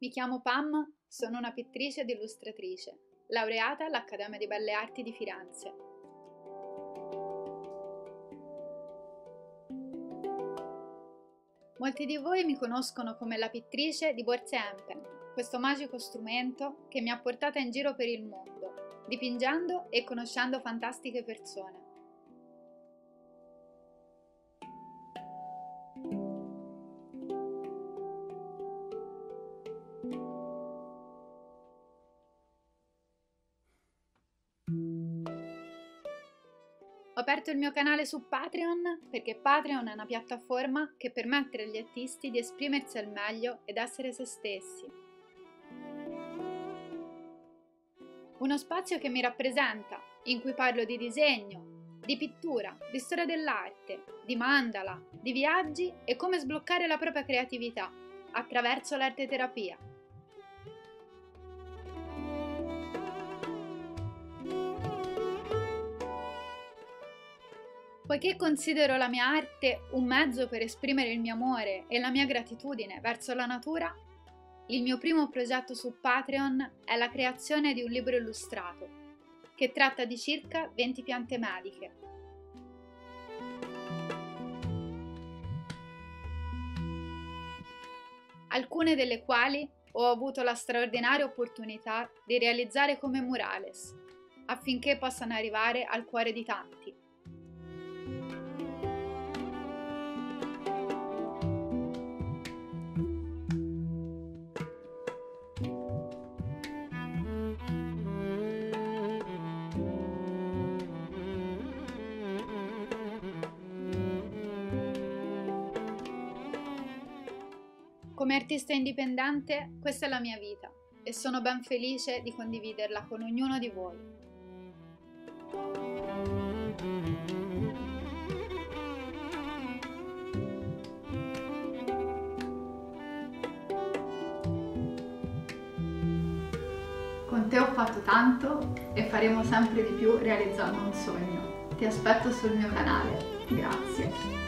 Mi chiamo Pam, sono una pittrice ed illustratrice, laureata all'Accademia di Belle Arti di Firenze. Molti di voi mi conoscono come la pittrice di borse Empen, questo magico strumento che mi ha portata in giro per il mondo, dipingendo e conoscendo fantastiche persone. Ho aperto il mio canale su Patreon perché Patreon è una piattaforma che permette agli artisti di esprimersi al meglio ed essere se stessi. Uno spazio che mi rappresenta, in cui parlo di disegno, di pittura, di storia dell'arte, di mandala, di viaggi e come sbloccare la propria creatività attraverso l'arte terapia. Poiché considero la mia arte un mezzo per esprimere il mio amore e la mia gratitudine verso la natura, il mio primo progetto su Patreon è la creazione di un libro illustrato, che tratta di circa 20 piante mediche. Alcune delle quali ho avuto la straordinaria opportunità di realizzare come murales, affinché possano arrivare al cuore di tanti. Come artista indipendente, questa è la mia vita e sono ben felice di condividerla con ognuno di voi. Con te ho fatto tanto e faremo sempre di più realizzando un sogno. Ti aspetto sul mio canale. Grazie.